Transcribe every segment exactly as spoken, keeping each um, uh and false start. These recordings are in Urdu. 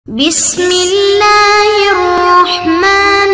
بسم اللہ الرحمن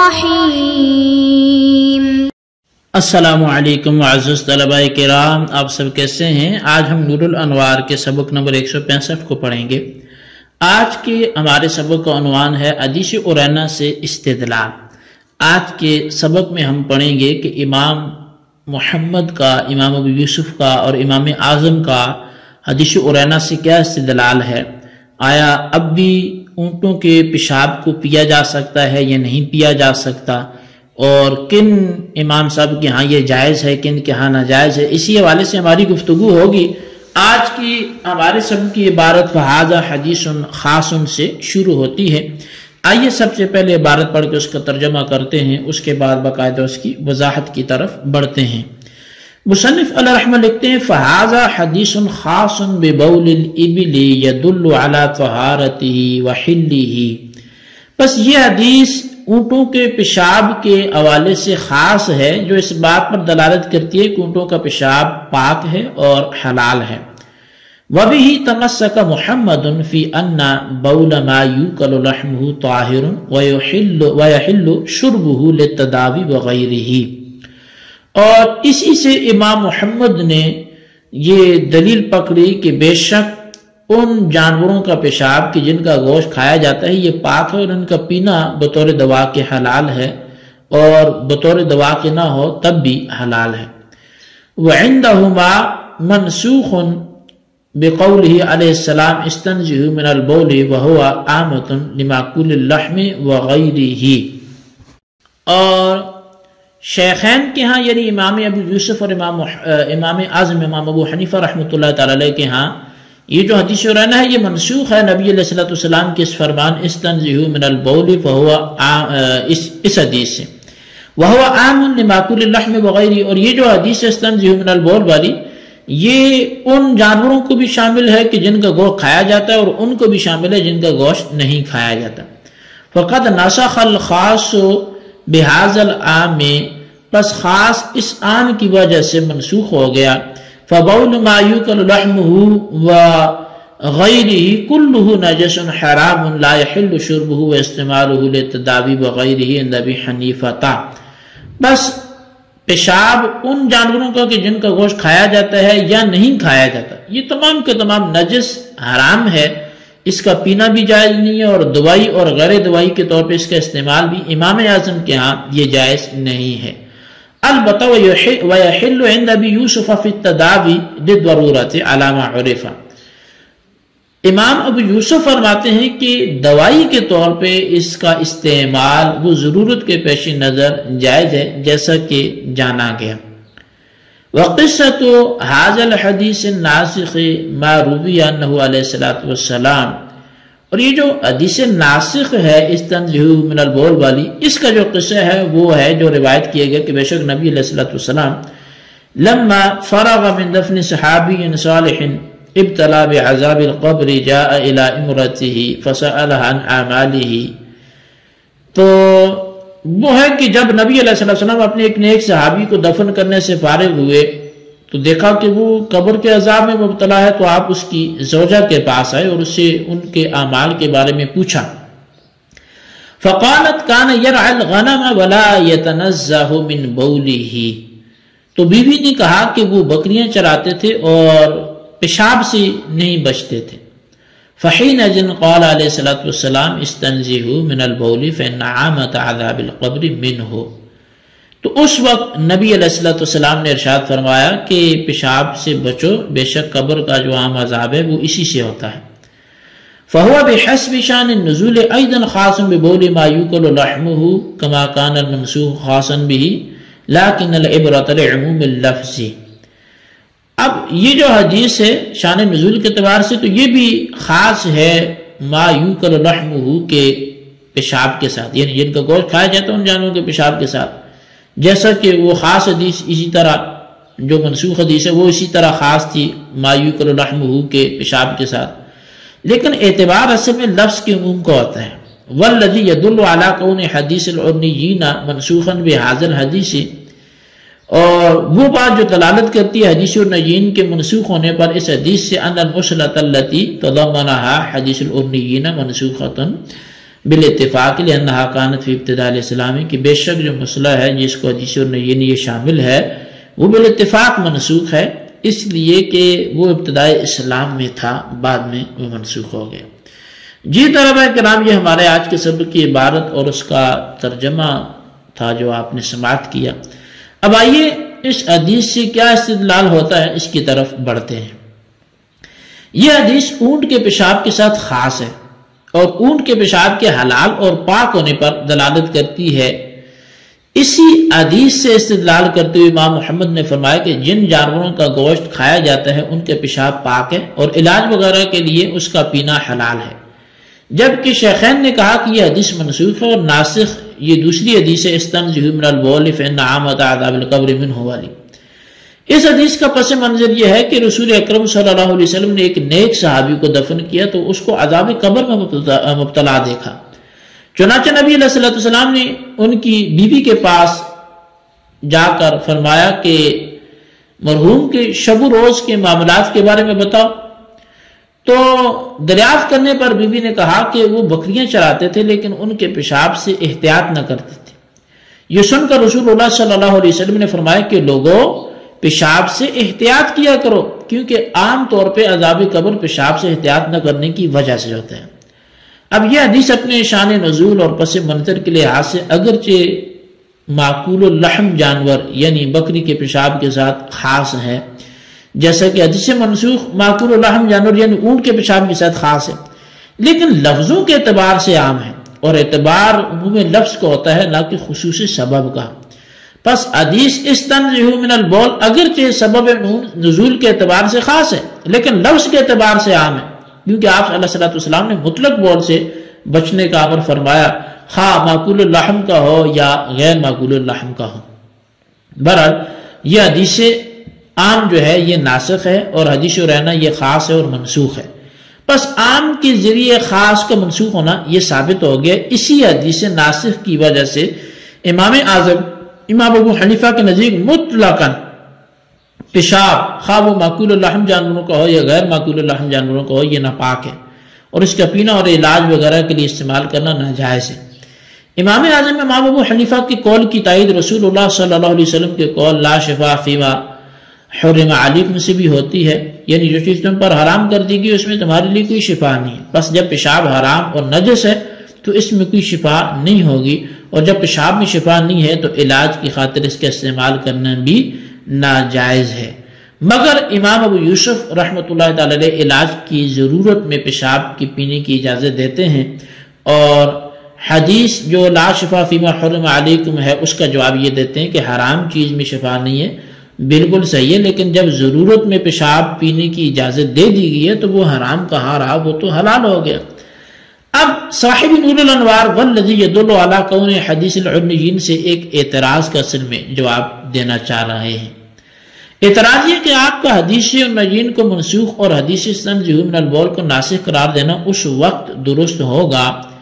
الرحیم۔ السلام علیکم معزز طلباء کرام، آپ سب کیسے ہیں؟ آج ہم نور الانوار کے سبق نمبر ایک سو پینسٹھ کو پڑھیں گے۔ آج کے ہمارے سبق کا عنوان ہے حدیث عرینہ سے استدلال۔ آج کے سبق میں ہم پڑھیں گے کہ امام محمد کا، امام ابو یوسف کا اور امام اعظم کا حدیث عرینہ سے کیا استدلال ہے۔ آیا اب بھی اونٹوں کے پیشاب کو پیا جا سکتا ہے یا نہیں پیا جا سکتا، اور کن امام صاحب کے ہاں یہ جائز ہے، کن کے ہاں ناجائز ہے، اسی حوالے سے ہماری گفتگو ہوگی۔ آج کی ہمارے سب کی عبارت فہذا حدیث خاص سے شروع ہوتی ہے۔ آئیے سب سے پہلے عبارت پڑھ کے اس کا ترجمہ کرتے ہیں، اس کے بعد باقاعدہ اس کی وضاحت کی طرف بڑھتے ہیں۔ مصنف علیہ رحمہ لکھتے ہیں فہذا حدیث خاص ببول الابل يدل على طہارته وحله، بس یہ حدیث اونٹوں کے پیشاب کے حوالے سے خاص ہے، جو اس بات پر دلالت کرتی ہے کہ اونٹوں کا پیشاب پاک ہے اور حلال ہے۔ وبه تمسك محمد في ان بول ما يؤكل لحمه طاهر ويحل ويحل شربه للتداوي وغيره، اور اسی سے امام محمد نے یہ دلیل پکڑی کہ بے شک ان جانوروں کا پیشاب کی جن کا گوشت کھایا جاتا ہے یہ پاک ہے، اور ان کا پینا بطور دوا کے حلال ہے، اور بطور دوا کے نہ ہو تب بھی حلال ہے۔ وعندهما منسوخ بقوله علیہ السلام استنزه من البول وهو عامة لمأكول اللحم وغيره، اور شیخین کے ہاں یعنی امام ابو یوسف اور امام امام اعظم امام ابو حنیفہ رحمۃ اللہ تعالی علیہ کے ہاں یہ جو حدیث عرینہ ہے یہ منسوخ ہے نبی علیہ الصلوۃ والسلام کے اس فرمان استنزہوا من البول فهو اس اس حدیث سے، وهو عام لمأكول اللحم وغیرہ، اور یہ جو حدیث استنزہوا من البول والی یہ ان جانوروں کو بھی شامل ہے کہ جن کا گوشت کھایا جاتا ہے، اور ان کو بھی شامل ہے جن کا گوشت نہیں کھایا جاتا۔ فقد نسخ الخاص بهذا العام، پس خاص اس عام کی وجہ سے منسوخ ہو گیا۔ فبول ما یؤکل لحمه وغیرہ کلہ نجس حرام لا یحل شربه واستعمالہ للتداوی وغیرہ عند ابی حنیفہ، بس پیشاب ان جانوروں کا کہ جن کا گوشت کھایا جاتا ہے یا نہیں کھایا جاتا یہ تمام کے تمام نجس حرام ہے، اس کا پینا بھی جائز نہیں ہے، اور دوائی اور غیر دوائی کے طور پہ اس کا استعمال بھی امام اعظم کے ہاں یہ جائز نہیں ہے۔ البتہ وَيَحِلُّ عِنْدَ أَبِي يُوسُفَ فِي التَّدَاوِي لِلضَّرُورَةِ عَلَى مَا عُرِفَ، امام ابو یوسف فرماتے ہیں کہ دوائی کے طور پہ اس کا استعمال وہ ضرورت کے پیش نظر جائز ہے جیسا کہ جانا گیا۔ وَقِصَّةُ هَذَا الْحَدِيثِ النَّاسِخِ مَا رُوِيَ أَنَّهُ عَلَيْهِ الصَّلَاةُ وَالسَّلَامُ، اور یہ جو حدیث ناسخ ہے استنزہوا من البول والی، اس کا جو قصہ ہے وہ ہے جو روایت کیا گیا کہ بے شک نبی علیہ الصلوۃ والسلام لما فرغ من دفن صحابی صالح ابتلا بعذاب القبر جاء الى امرته فسألها عن اعماله، تو وہ ہے کہ جب نبی علیہ الصلوۃ والسلام اپنے ایک نیک صحابی کو دفن کرنے سے فارغ ہوئے تو دیکھا کہ وہ قبر کے عذاب میں مبتلا ہے، تو آپ اس کی زوجہ کے پاس آئے اور اس سے ان کے اعمال کے بارے میں پوچھا۔ فقالت کان یرعى الغنم ولا يتنزه من بوله، تو بیوی نے کہا کہ وہ بکریاں چراتے تھے اور پیشاب سے نہیں بچتے تھے۔ فحينئذ قال علیہ الصلوۃ والسلام استنزهوا من البول فإن عامة عذاب القبر منه، تو اس وقت نبی علیہ الصلوۃ والسلام نے ارشاد فرمایا کہ پیشاب سے بچو، بے شک قبر کا جو عام عذاب ہے وہ اسی سے ہوتا ہے۔ فهو بحسب شان النزول ايضا خاص ببول ما يؤكل لحمه كما كان المنسوخ خاصا به لكن العبرة لعموم اللفظ، اب یہ جو حدیث ہے شان نزول کے اعتبار سے تو یہ بھی خاص ہے ما يؤكل لحمه کے پیشاب کے ساتھ، یعنی جن کا گوشت کھایا جاتا ہے ان جانوروں کے پیشاب کے ساتھ، جیسا کہ وہ خاص حدیث اسی طرح جو منسوخ حدیث ہے وہ اسی طرح خاص تھی ما یؤکل لحمہ کے پیشاب کے ساتھ، لیکن اعتبار اصل میں لفظ کے عموم کا ہوتا ہے۔ والذی یدل علی کون حدیث العنیین منسوخا بہذا الحدیث، اور وہ بات جو دلالت کرتی ہے حدیث النجین کے منسوخ ہونے پر اس حدیث سے ان المصلۃ التي تضمنها حدیث الامنیین منسوخۃ بالاتفاق لانها كانت في ابتداء الاسلام کہ بے شک جو مسئلہ ہے جس کو حدیث النجین یہ شامل ہے وہ بالاتفاق منسوخ ہے، اس لیے کہ وہ ابتدائی اسلام میں تھا، بعد میں وہ منسوخ ہو گیا۔ جی طلبہ کرام، یہ ہمارے آج کے سبق کی عبارت اور اس کا ترجمہ تھا جو آپ نے سماعت کیا۔ اب آئیے اس حدیث سے کیا استدلال ہوتا ہے اس کی طرف بڑھتے ہیں۔ یہ حدیث اونٹ کے پیشاب کے ساتھ خاص ہے اور اونٹ کے پیشاب کے حلال اور پاک ہونے پر دلالت کرتی ہے۔ اسی حدیث سے استدلال کرتے ہوئے امام محمد نے فرمایا کہ جن جانوروں کا گوشت کھایا جاتا ہے ان کے پیشاب پاک ہے اور علاج وغیرہ کے لیے اس کا پینا حلال ہے، جبکہ شیخین نے کہا کہ یہ حدیث منسوخ ہے اور ناسخ یہ دوسری حدیث ہے استنزہوا من البول فإن عامۃ عذاب القبر منہ والی۔ اس حدیث کا پس منظر یہ ہے کہ رسول اکرم صلی اللہ علیہ وسلم نے ایک نیک صحابی کو دفن کیا تو اس کو عذاب قبر میں مبتلا دیکھا، چنانچہ نبی علیہ الصلوۃ والسلام نے ان کی بیوی کے پاس جا کر فرمایا کہ مرحوم کے شب و روز کے معاملات کے بارے میں بتاؤ۔ تو دریافت کرنے پر بیوی نے کہا کہ وہ بکریاں چراتے تھے لیکن ان کے پیشاب سے احتیاط نہ کرتے تھے۔ یہ سن کر رسول اللہ صلی اللہ علیہ وسلم نے فرمایا کہ لوگوں پیشاب سے احتیاط کیا کرو، کیونکہ عام طور پہ عذاب قبر پیشاب سے احتیاط نہ کرنے کی وجہ سے ہوتے ہیں۔ اب یہ حدیث اپنے شان نزول اور پس منظر کے لحاظ سے اگرچہ معقول اللحم جانور یعنی بکری کے پیشاب کے ساتھ خاص ہے، جیسا کہ حدیث منسوخ معقول اللحم جانور یعنی اونٹ کے پیشاب کے ساتھ خاص ہے، لیکن لفظوں کے اعتبار سے عام ہے اور اعتبار عموم لفظ کا ہوتا ہے نہ کہ خصوصی سبب کا۔ پس حدیث استنزہوا من البول اگرچہ سبب نزول کے اعتبار سے خاص ہے لیکن لفظ کے اعتبار سے عام ہے، کیونکہ آپ صلی اللہ علیہ وسلم نے مطلق بول سے بچنے کا امر فرمایا، خواہ معقول اللحم کا ہو یا غیر معقول اللحم کا ہو۔ بہرحال یہ حدیث عام جو ہے یہ ناسخ ہے اور حدیث رہنا یہ خاص ہے اور منسوخ ہے۔ پس عام کے ذریعے خاص کا منسوخ ہونا یہ ثابت ہو گیا۔ اسی حدیث ناسخ کی وجہ سے امام اعظم امام ابو حنیفہ کے نزدیک مطلقاً پیشاب خواہ وہ معقول اللحم جانوروں کا ہو یا غیر معقول اللحم جانوروں کا ہو یہ ناپاک ہے اور اس کا پینا اور علاج وغیرہ کے لیے استعمال کرنا ناجائز ہے۔ امام اعظم امام ابو حنیفہ کے قول کی تائید رسول اللہ صلی اللہ علیہ وسلم کے قول لا شفاء فیما حرم علیکم سے بھی ہوتی ہے، یعنی جو چیز تم پر حرام کر دی گئی اس میں تمہارے لیے کوئی شفا نہیں ہے۔ بس جب پیشاب حرام اور نجس ہے تو اس میں کوئی شفا نہیں ہوگی، اور جب پیشاب میں شفا نہیں ہے تو علاج کی خاطر اس کا استعمال کرنا بھی ناجائز ہے۔ مگر امام ابو یوسف رحمۃ اللہ تعالی علیہ علاج کی ضرورت میں پیشاب کی پینے کی اجازت دیتے ہیں، اور حدیث جو لا شفا فیما حرم علیکم ہے اس کا جواب یہ دیتے ہیں کہ حرام چیز میں شفا نہیں ہے، بالکل صحیح ہے، لیکن جب ضرورت میں پیشاب پینے کی اجازت دے دی گئی ہے تو وہ حرام کہاں رہا، وہ تو حلال ہو گیا۔ اب صاحب نور الانوار والذی یدل علی کون حدیث العنیین سے ایک اعتراض کا اصل میں جواب دینا چاہ رہے ہیں۔ اعتراض یہ کہ آپ کا حدیث النجین کو منسوخ اور حدیث استنزہوا من البول کو ناسخ قرار دینا اس وقت درست ہوگا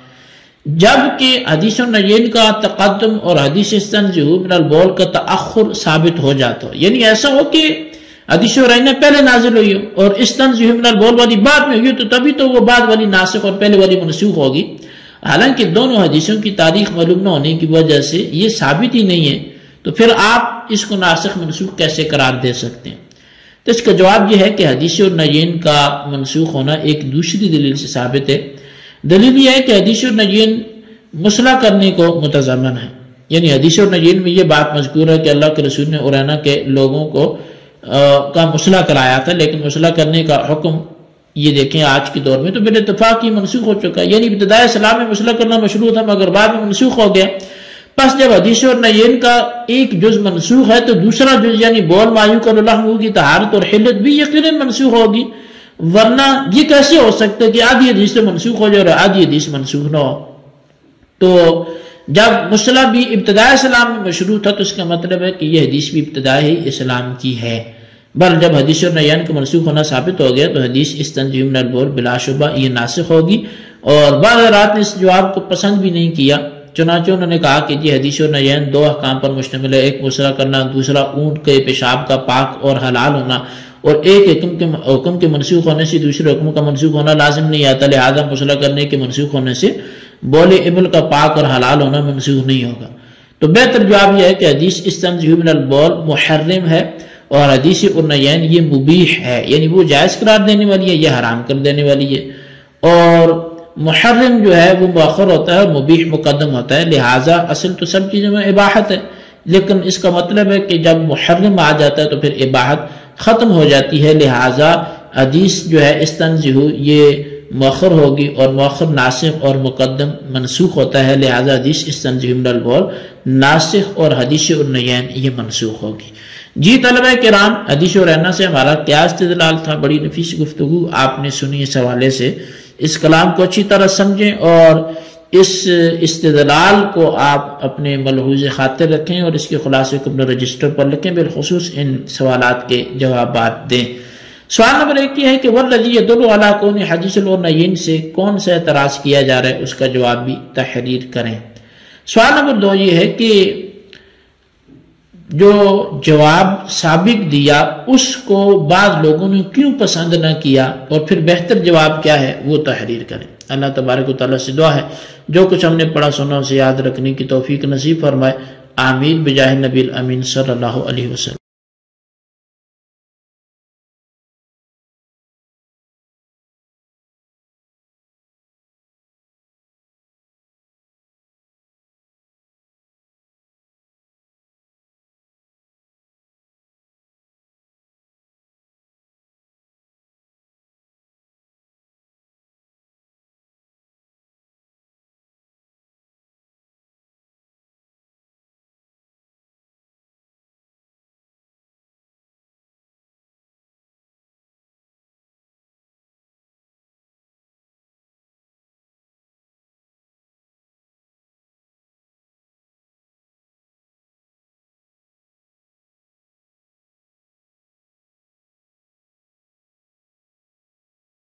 جبکہ حدیث النجین کا تقدم اور حدیث استنزہوا من البول کا تأخر ثابت ہو جاتا ہو، یعنی ایسا ہو کہ حدیث رہنا پہلے نازل ہوئی ہو اور استنزہوا من البول والی بعد میں ہوئی تو تبھی تو وہ بعد والی ناسخ اور پہلے والی منسوخ ہوگی، حالانکہ دونوں حدیثوں کی تاریخ معلوم نہ ہونے کی وجہ سے یہ ثابت ہی نہیں ہے، تو پھر آپ اس کو ناسخ منسوخ کیسے قرار دے سکتے ہیں؟ تو اس کا جواب یہ ہے کہ حدیث النجین کا منسوخ ہونا ایک دوسری دلیل سے ثابت ہے۔ دلیل یہ ہے کہ حدیث النجین مصلح کرنے کو متضمن ہے، یعنی حدیث النجین میں یہ بات مذکور ہے کہ اللہ کے رسول نے ارینا کے لوگوں کو کا مصلح کرایا تھا، لیکن مصلح کرنے کا حکم یہ دیکھیں آج کے دور میں تو بالاتفاق ہی منسوخ ہو چکا ہے، یعنی ابتداء اسلام میں مصلح کرنا مشروع تھا مگر بعد میں منسوخ ہو گیا۔ پس جب حدیث النجین کا ایک جز منسوخ ہے تو دوسرا جز یعنی بول ما یوکل لحمہ کی طہارت اور حلت بھی یقیناً منسوخ ہوگی، ورنہ یہ کیسے ہو سکتا ہے کہ آدھی حدیث سے منسوخ ہو جائے اور آدھی حدیث منسوخ نہ ہو؟ تو جب مصلح بھی ابتداء اسلام میں مشروع تھا تو اس کا مطلب ہے کہ یہ حدیث بھی ابتدائی اسلام کی ہے، بل جب حدیث النجین کا منسوخ ہونا ثابت ہو گیا تو حدیث استنزہوا من البول بلا شبہ یہ ناسخ ہوگی۔ اور بعض حضرات نے اس جواب کو پسند بھی نہیں کیا، چنانچہ انہوں نے کہا کہ جی حدیث و نعین دو احکام پر مشتمل ہے، ایک مسرہ کرنا، دوسرا اونٹ کے پیشاب کا پاک اور حلال ہونا، اور ایک حکم کے حکم کے منسوخ ہونے سے دوسرے حکم کا منسوخ ہونا لازم نہیں آتا، لہذا مسرہ کرنے کے منسوخ ہونے سے بول ابل کا پاک اور حلال ہونا منسوخ نہیں ہوگا۔ تو بہتر جواب یہ ہے کہ حدیث استنزہ من البول محرم ہے اور حدیث النعین یہ مبیح ہے، یعنی وہ جائز قرار دینے والی ہے، یہ حرام کر دینے والی ہے، اور محرم جو ہے وہ مؤخر ہوتا ہے اور مبیح مقدم ہوتا ہے، لہٰذا اصل تو سب چیزوں میں اباحت ہے، لیکن اس کا مطلب ہے کہ جب محرم آ جاتا ہے تو پھر اباحت ختم ہو جاتی ہے، لہٰذا حدیث جو ہے استنزہ یہ مؤخر ہوگی اور مؤخر ناسخ اور مقدم منسوخ ہوتا ہے، لہٰذا حدیث استنزہ من البول ناسخ اور حدیث النعین یہ منسوخ ہوگی۔ جی طلبہ کرام، حدیث و رہنا سے ہمارا کیا استدلال تھا؟ بڑی نفیس گفتگو آپ نے سنی اس حوالے سے، اس کلام کو اچھی طرح سمجھیں اور اس استدلال کو آپ اپنے ملحوظ خاطر رکھیں اور اس کے خلاصے کو اپنے رجسٹر پر لکھیں، بالخصوص ان سوالات کے جوابات دیں۔ سوال نمبر ایک یہ ہے کہ والذی یدل علی کون حدیث النعین سے کون سا اعتراض کیا جا رہا ہے، اس کا جواب بھی تحریر کریں۔ سوال نمبر دو یہ ہے کہ جو جواب سابق دیا اس کو بعض لوگوں نے کیوں پسند نہ کیا، اور پھر بہتر جواب کیا ہے وہ تحریر کریں۔ اللہ تبارک و تعالیٰ سے دعا ہے جو کچھ ہم نے پڑھا سنا اسے یاد رکھنے کی توفیق نصیب فرمائے، آمین بجاہ نبی الامین صلی اللہ علیہ وسلم۔